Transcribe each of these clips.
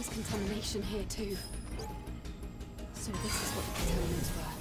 contamination here too. So this is what the contaminants were.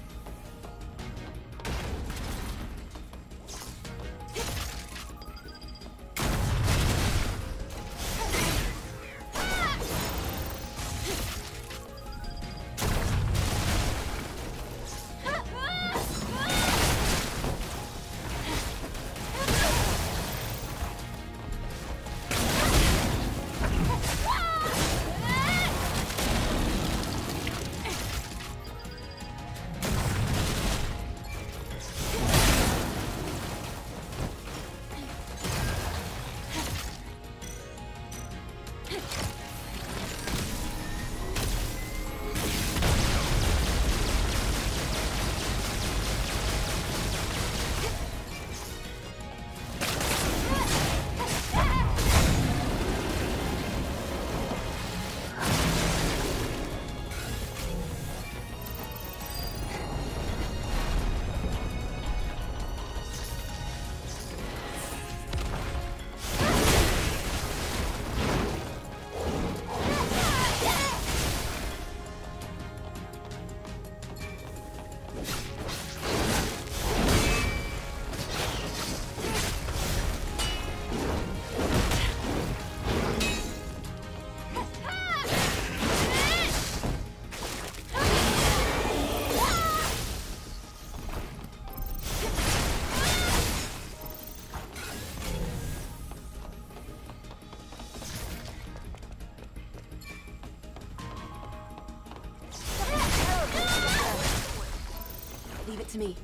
Leave it to me.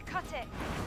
Cut it!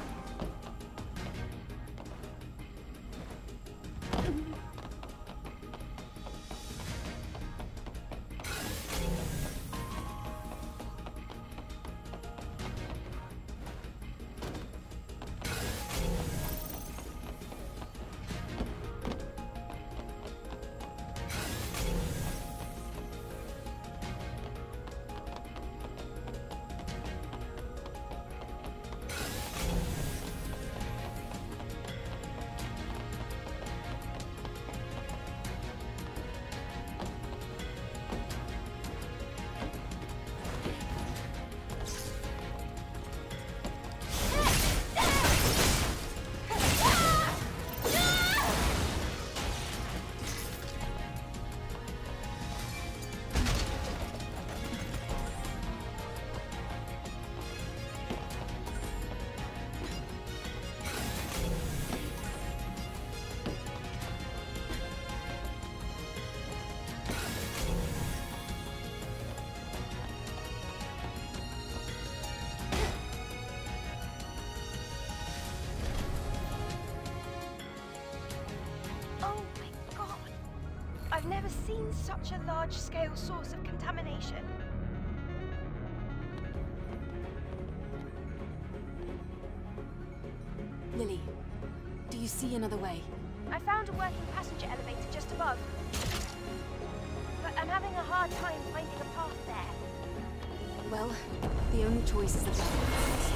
I've never seen such a large-scale source of contamination. Lily, do you see another way? I found a working passenger elevator just above. But I'm having a hard time finding a path there. Well, the only choice is the dark.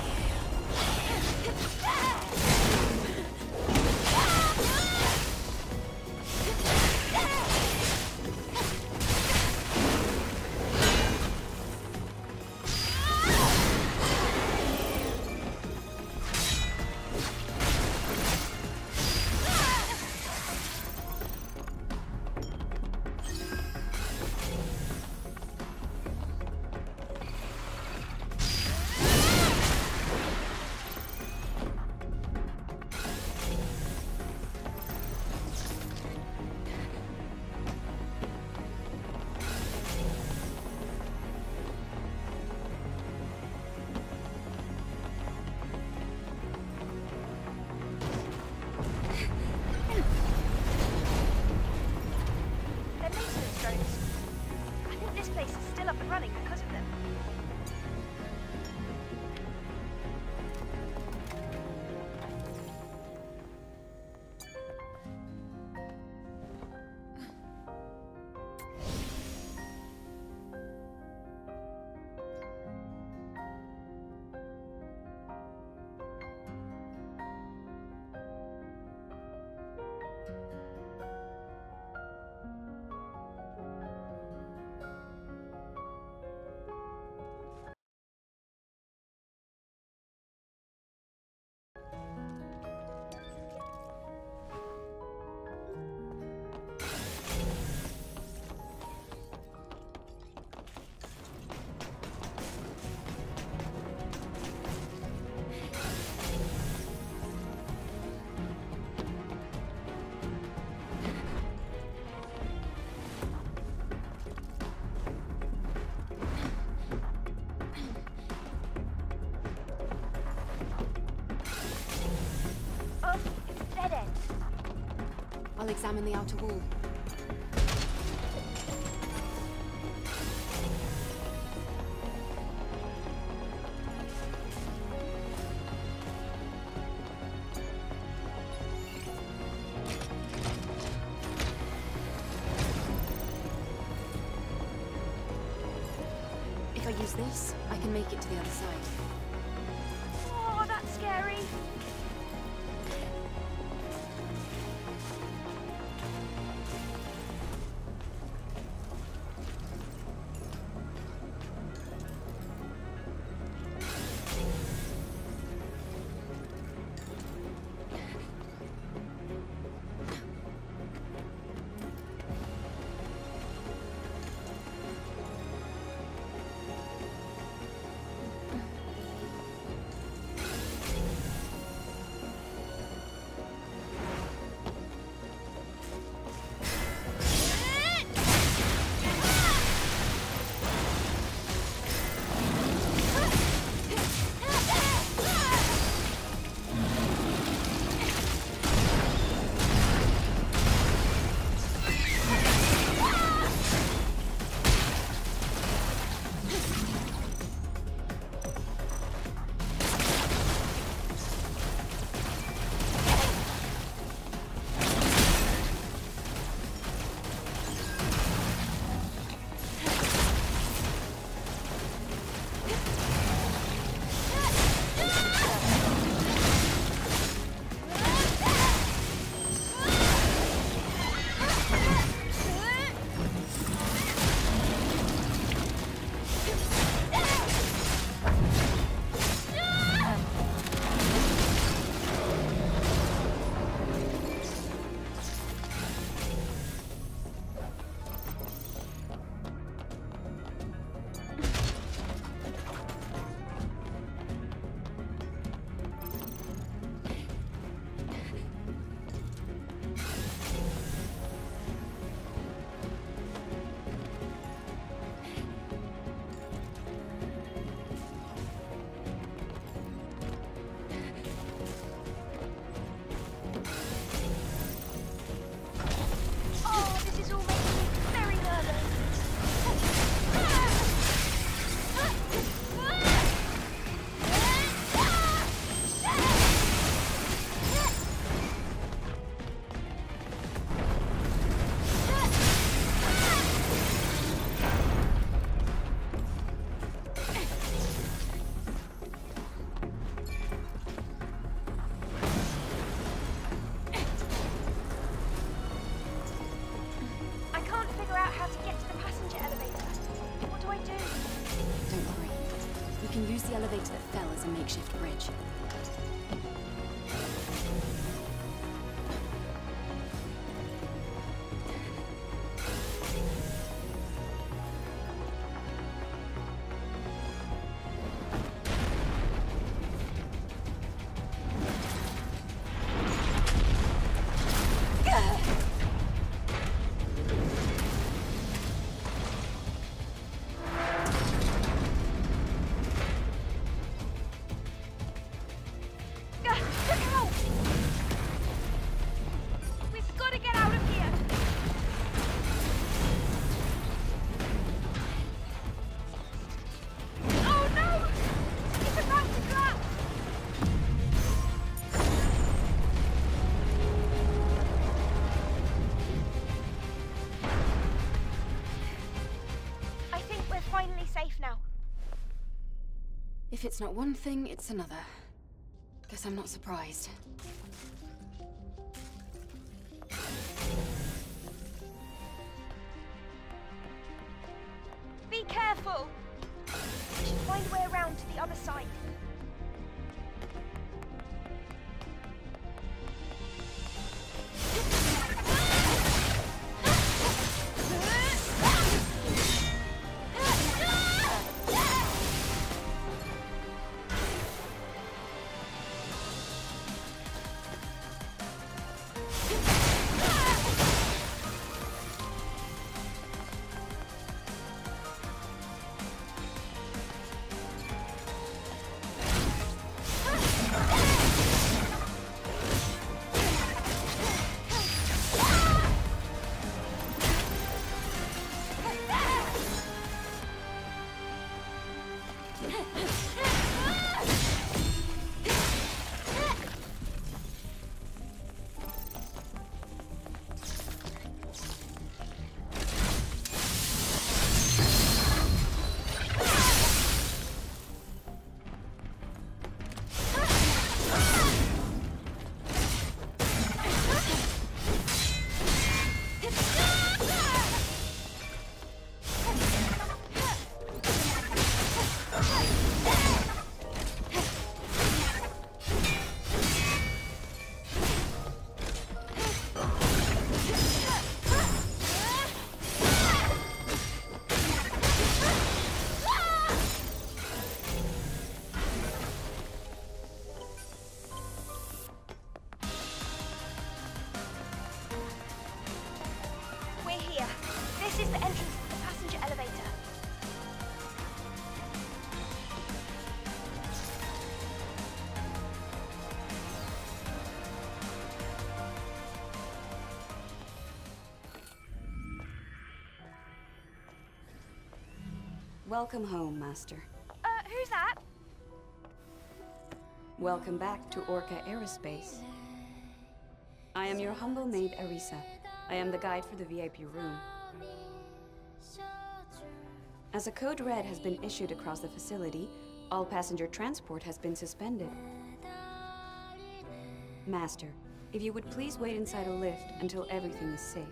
I'll examine the outer wall. If I use this, I can make it to the other side. Oh, that's scary. can use the elevator that fell as a makeshift bridge. If it's not one thing, it's another. Guess I'm not surprised. Be careful! We should find a way around to the other side. This is the entrance to the passenger elevator. Welcome home, Master. Who's that? Welcome back to Orca Aerospace. I am your humble maid, Arisa. I am the guide for the VIP room. As a code red has been issued across the facility, all passenger transport has been suspended. Master, if you would please wait inside a lift until everything is safe.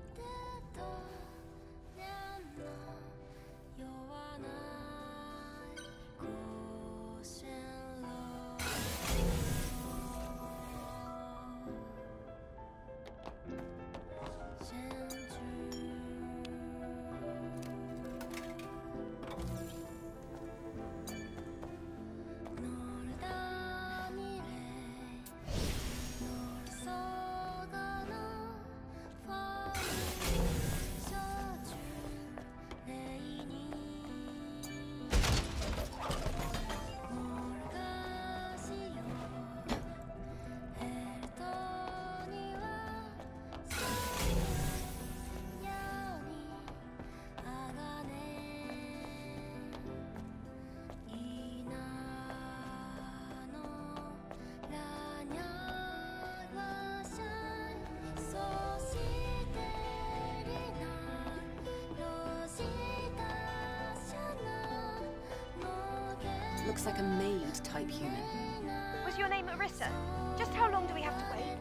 Looks like a maid-type human. Was your name Arisa? Just how long do we have to wait?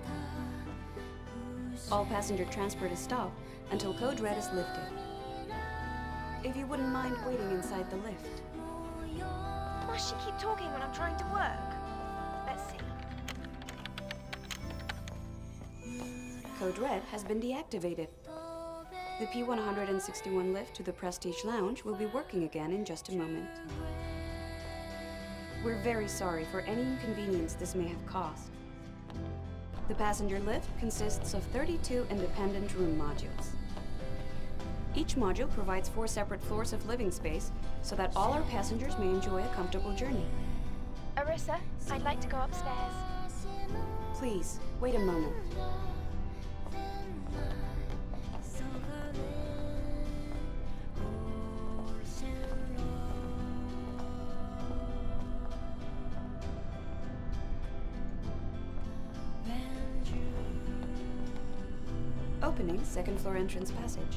All passenger transport is stopped until code red is lifted. If you wouldn't mind waiting inside the lift. must she keep talking when I'm trying to work? Let's see. Code Red has been deactivated. The P-161 lift to the Prestige Lounge will be working again in just a moment. We're very sorry for any inconvenience this may have caused. The passenger lift consists of 32 independent room modules. Each module provides 4 separate floors of living space so that all our passengers may enjoy a comfortable journey. Arissa, I'd like to go upstairs. Please, wait a moment. Opening second floor entrance passage.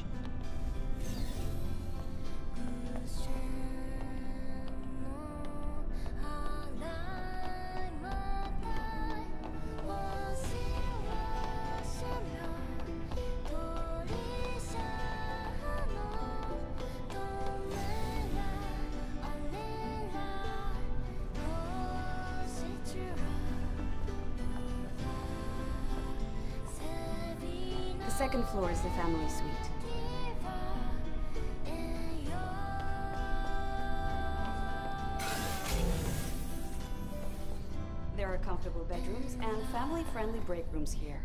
The second floor is the family suite. There are comfortable bedrooms and family-friendly break rooms here.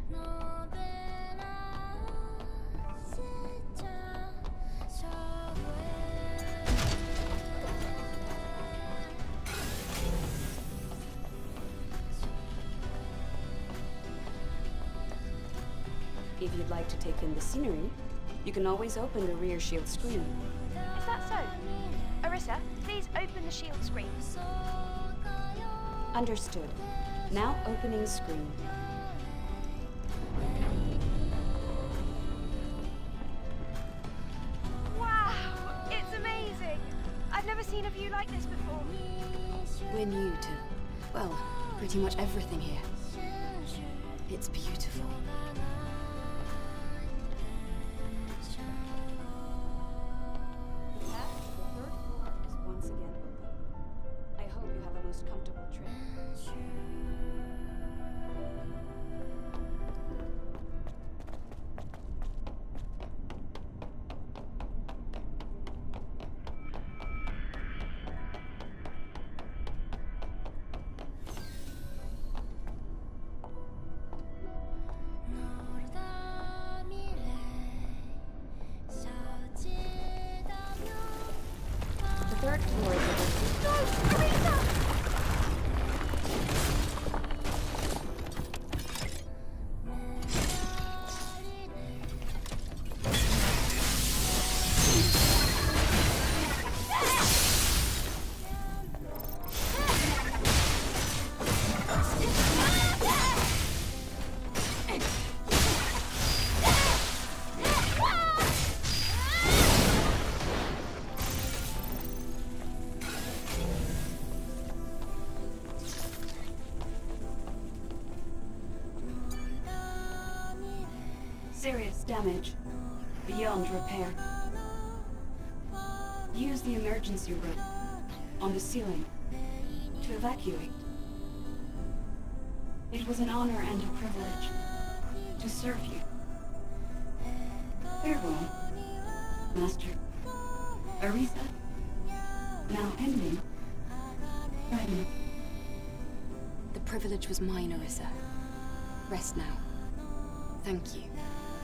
If you'd like to take in the scenery, you can always open the rear shield screen. Is that so? Arissa, please open the shield screen. Understood. Now opening screen. Wow, it's amazing. I've never seen a view like this before. We're new to, well, pretty much everything here. It's beautiful. The path to the third floor is once again open. I hope you have a most comfortable trip. The third floor is open. No, Arissa! Serious damage. Beyond repair. Use the emergency rope on the ceiling to evacuate. It was an honor and a privilege to serve you. Farewell, Master Arissa. Now ending. Friend. The privilege was mine, Arissa. Rest now. Thank you.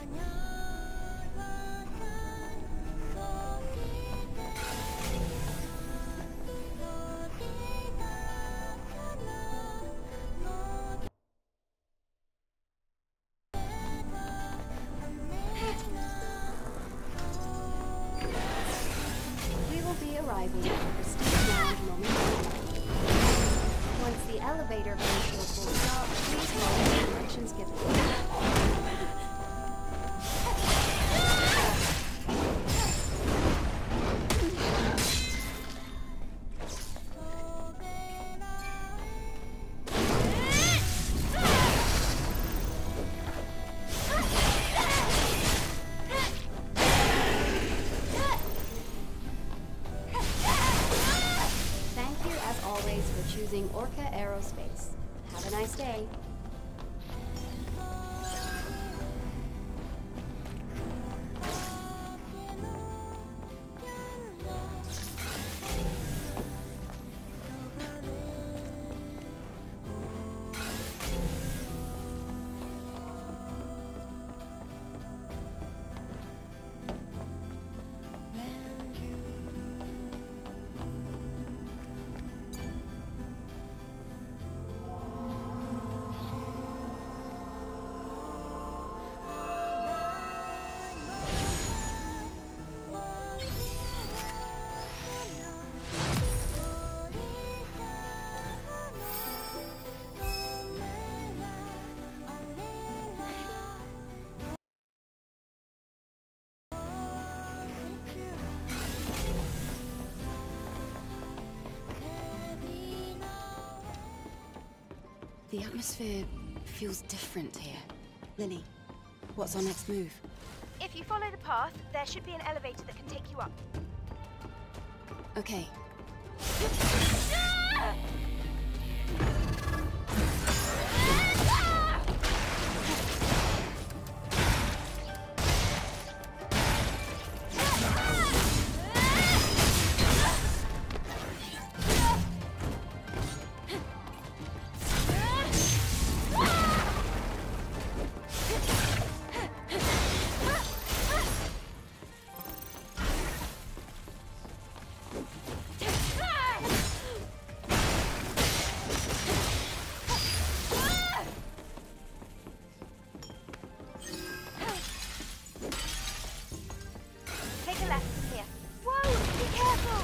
We will be arriving at the Prestige Lounge momentarily. Once the elevator goes to a full stop, please follow the directions given. Thank you, as always, choosing Orca Aerospace. Have a nice day. The atmosphere feels different here. Lily, what's our next move? If you follow the path, there should be an elevator that can take you up. Okay. Take a left from here. Whoa! Be careful!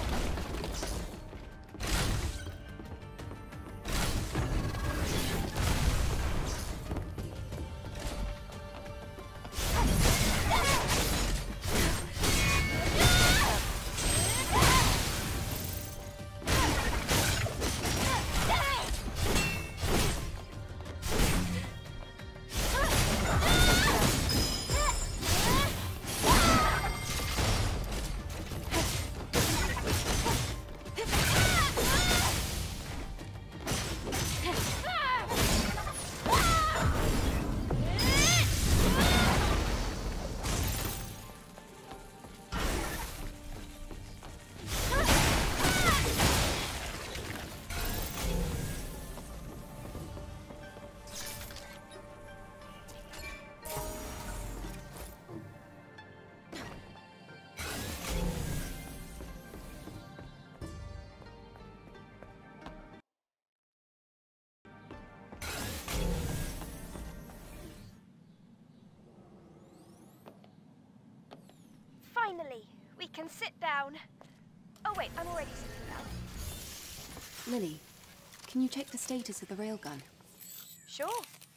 Finally, we can sit down. Oh wait, I'm already sitting down. Lily, can you check the status of the railgun? Sure.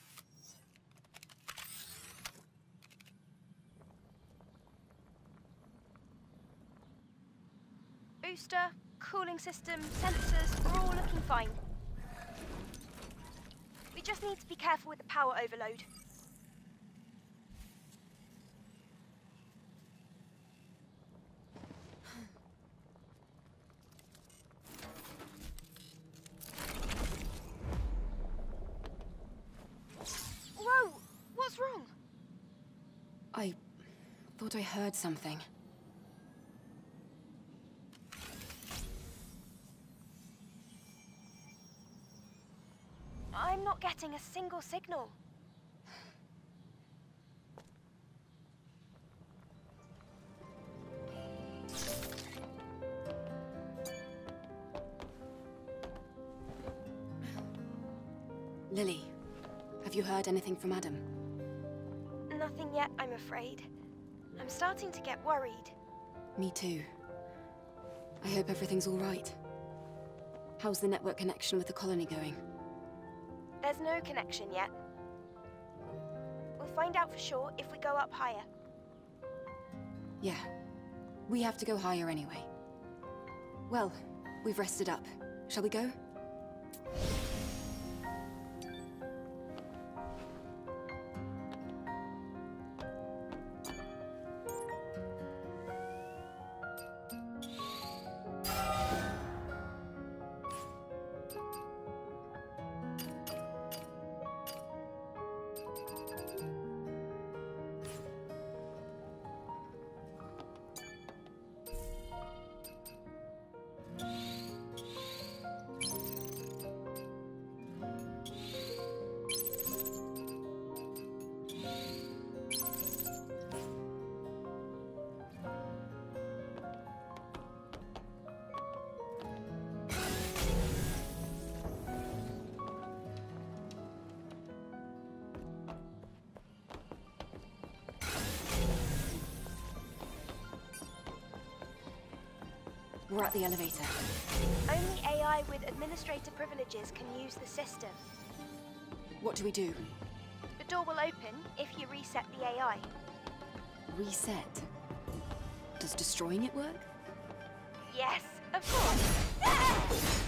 Booster, cooling system, sensors are all looking fine. We just need to be careful with the power overload. Whoa! What's wrong? I thought I heard something. I'm not getting a single signal. Lily, have you heard anything from Adam? Nothing yet, I'm afraid. I'm starting to get worried. Me too. I hope everything's all right. How's the network connection with the colony going? There's no connection yet. We'll find out for sure if we go up higher. Yeah. We have to go higher anyway. Well, we've rested up. Shall we go? We're at the elevator. Only AI with administrator privileges can use the system. What do we do? The door will open if you reset the AI. Reset? Does destroying it work? Yes, of course.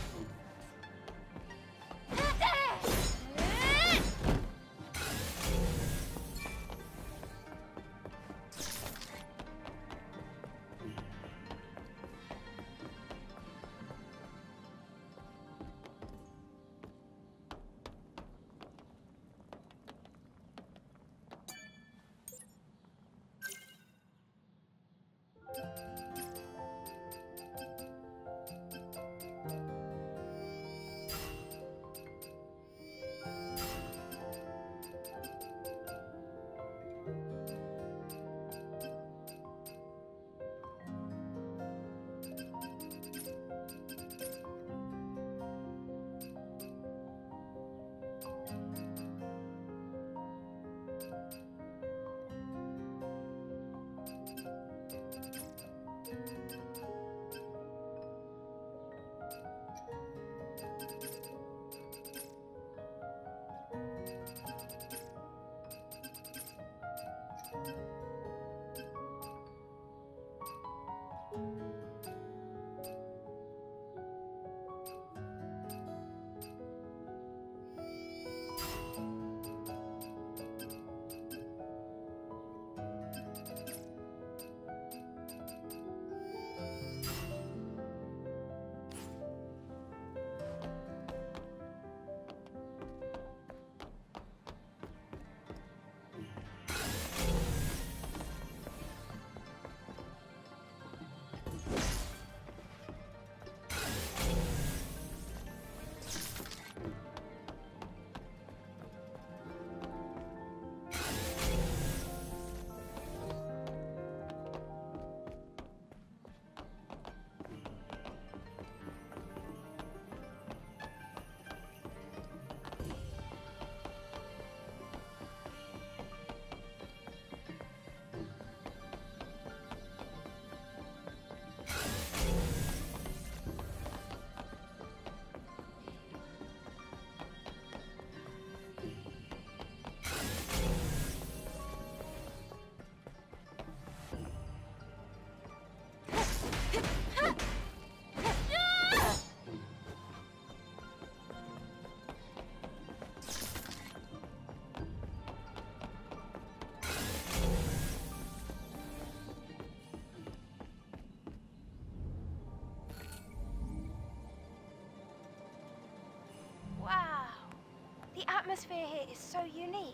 The atmosphere here is so unique.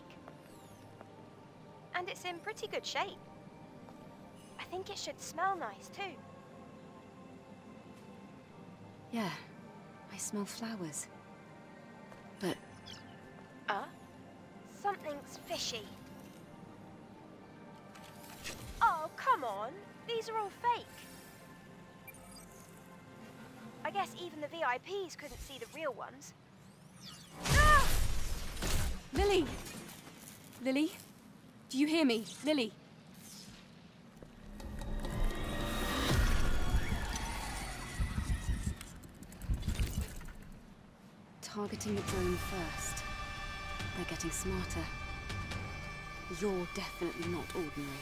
And it's in pretty good shape. I think it should smell nice too. Yeah, I smell flowers. But... Something's fishy. Oh, come on. These are all fake. I guess even the VIPs couldn't see the real ones. Ah! Lily! Lily? Do you hear me? Lily? Targeting the drone first. They're getting smarter. You're definitely not ordinary.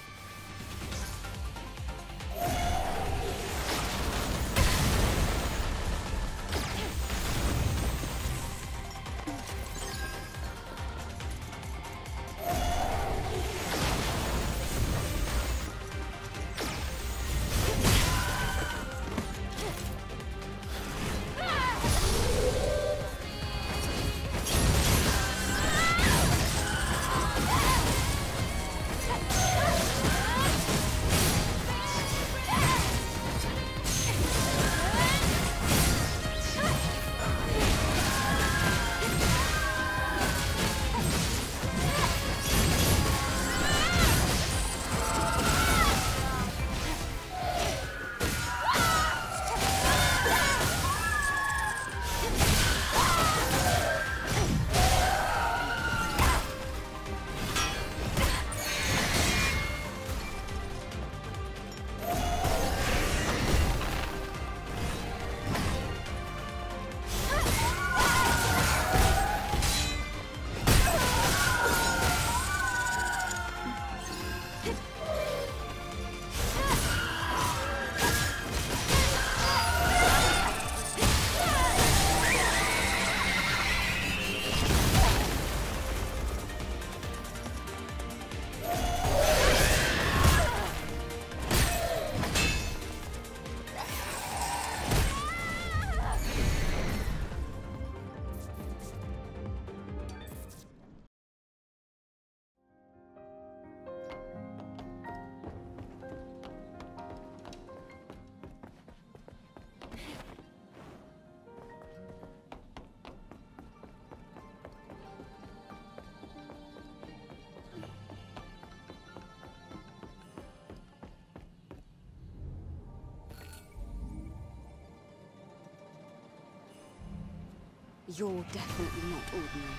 You're definitely not ordinary.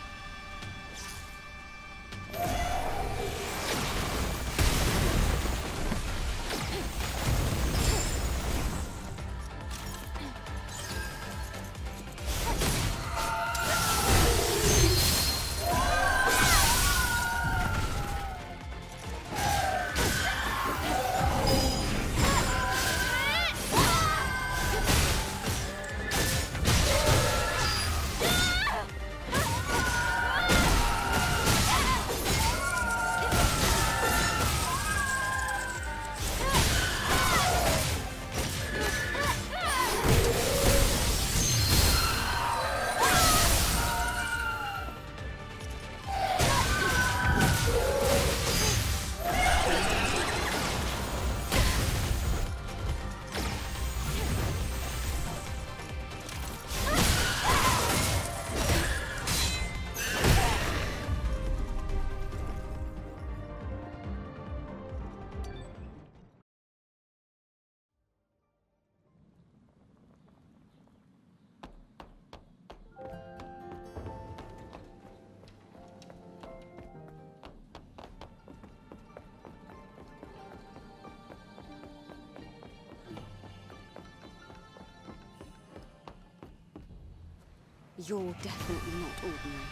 You're definitely not ordinary.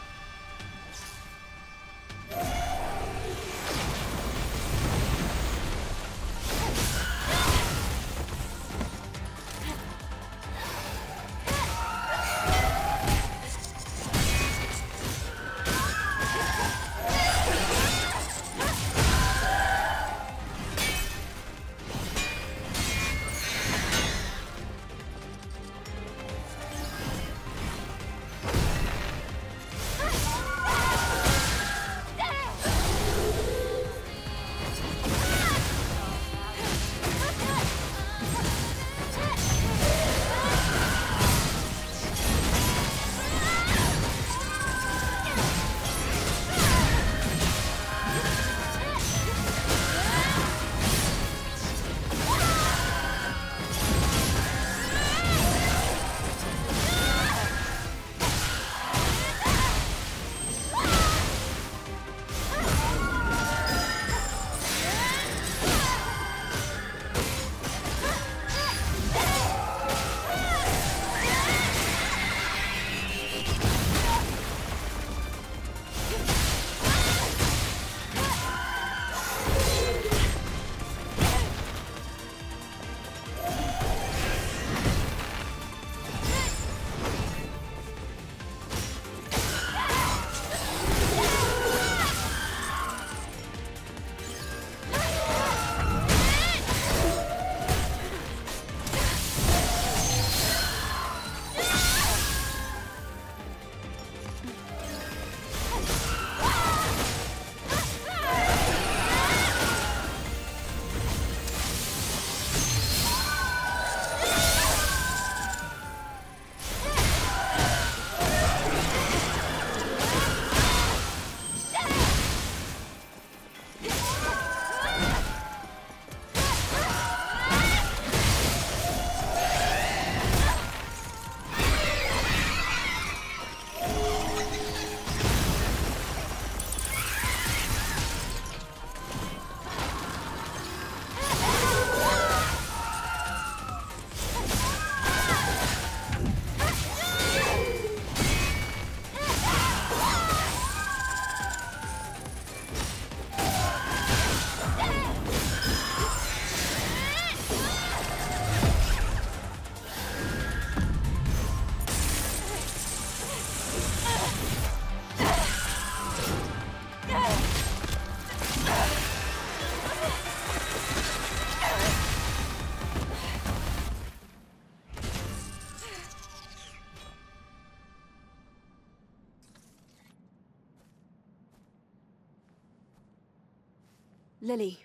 Lily.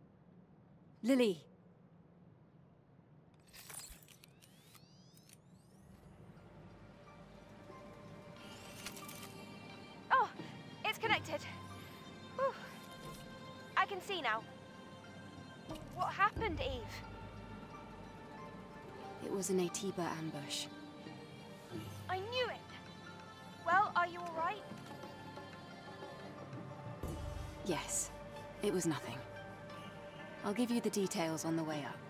Lily. Oh, it's connected. Whew. I can see now. What happened, Eve? It was an Atiba ambush. I knew it! Yes, it was nothing. I'll give you the details on the way up.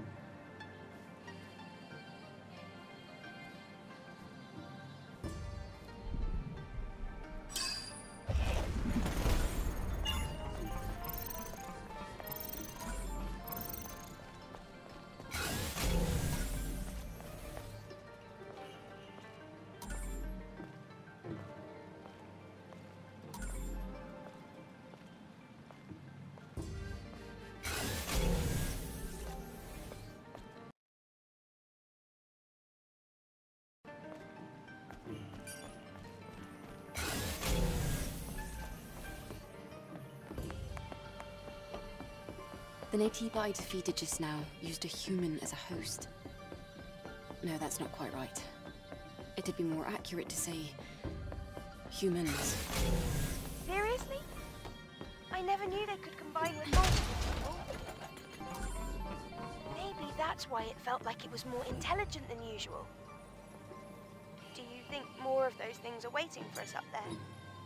The Naytiba I defeated just now used a human as a host. No, that's not quite right. It'd be more accurate to say... humans. Seriously? I never knew they could combine with multiple people. Maybe that's why it felt like it was more intelligent than usual. Do you think more of those things are waiting for us up there?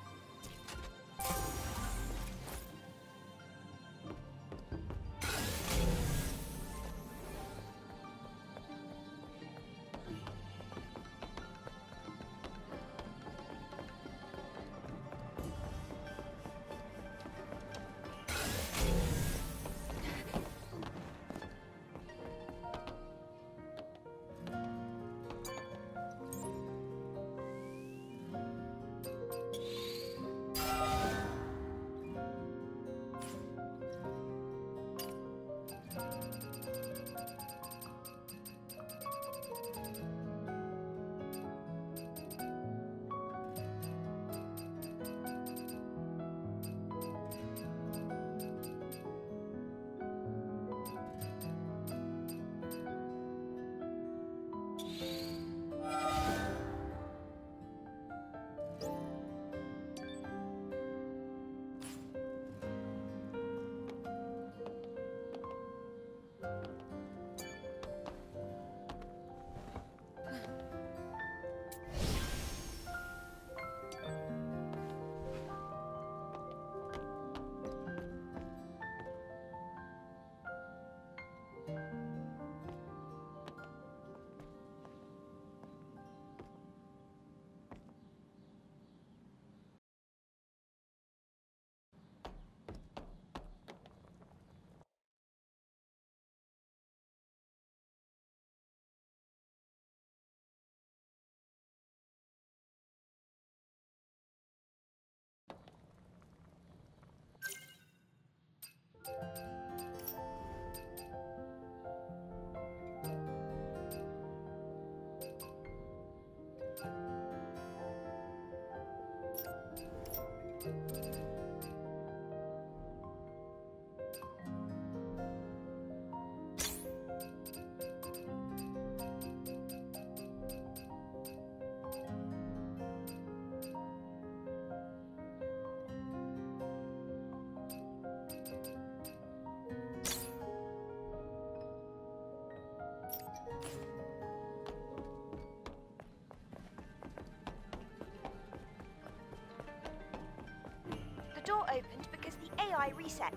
The door opened because the AI reset.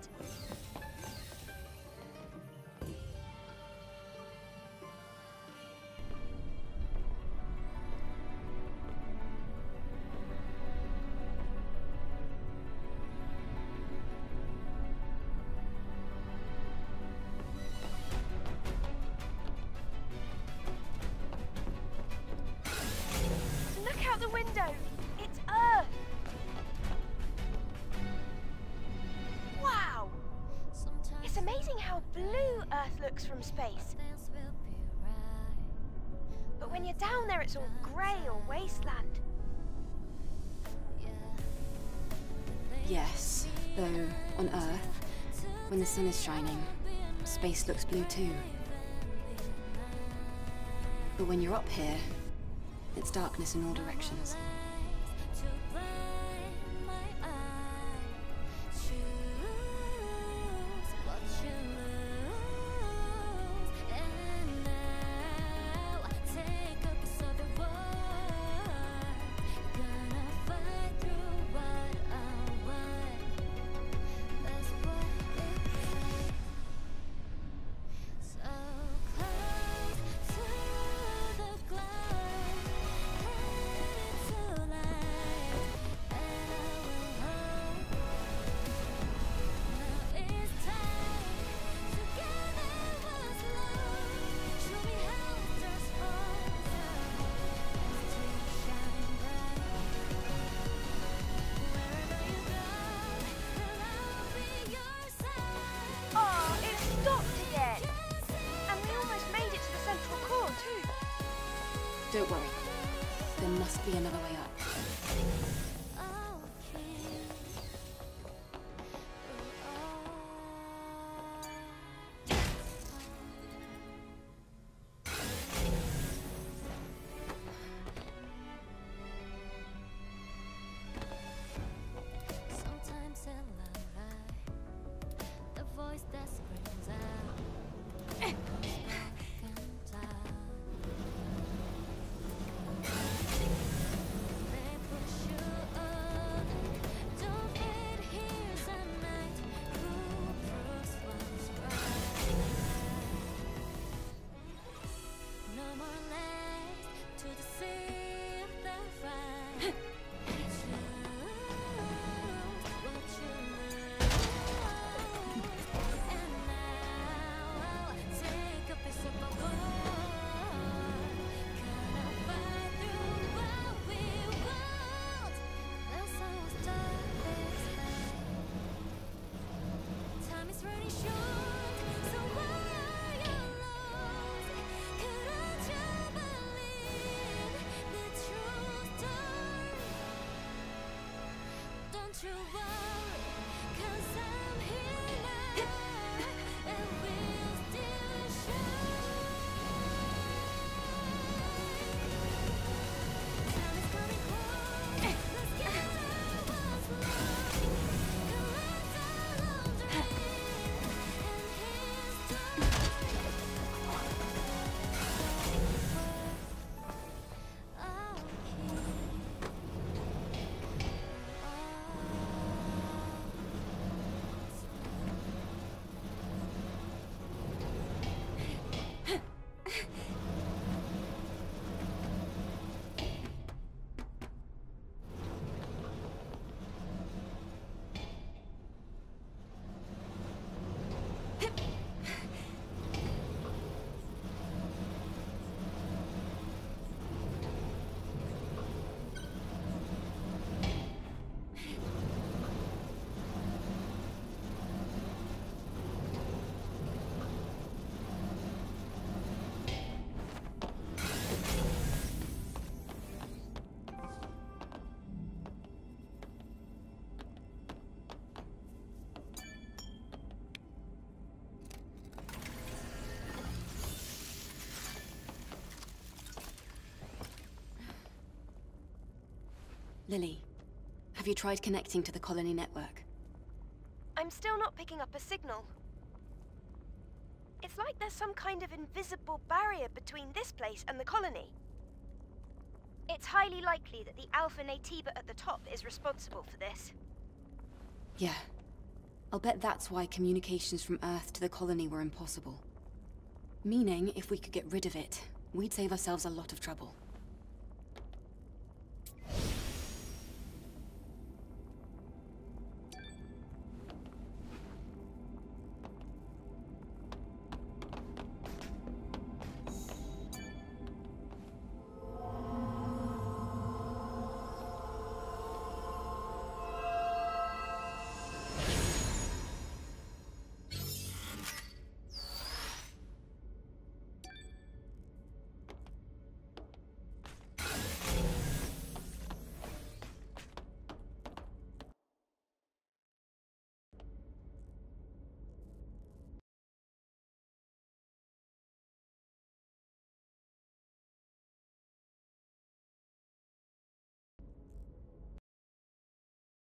Look out the window! It's Earth! Wow! It's amazing how blue Earth looks from space. But when you're down there, it's all grey or wasteland. Yes, though on Earth, when the sun is shining, space looks blue too. But when you're up here, it's darkness in all directions. Don't worry. There must be another way up. Don't you worry, 'cause I'm here now, and we'll still shine. Time is coming home, let's get out what's lost. The lights are laundering, and here's Lily, have you tried connecting to the colony network? I'm still not picking up a signal. It's like there's some kind of invisible barrier between this place and the colony. It's highly likely that the Alpha Naytiba at the top is responsible for this. Yeah. I'll bet that's why communications from Earth to the colony were impossible. Meaning, if we could get rid of it, we'd save ourselves a lot of trouble.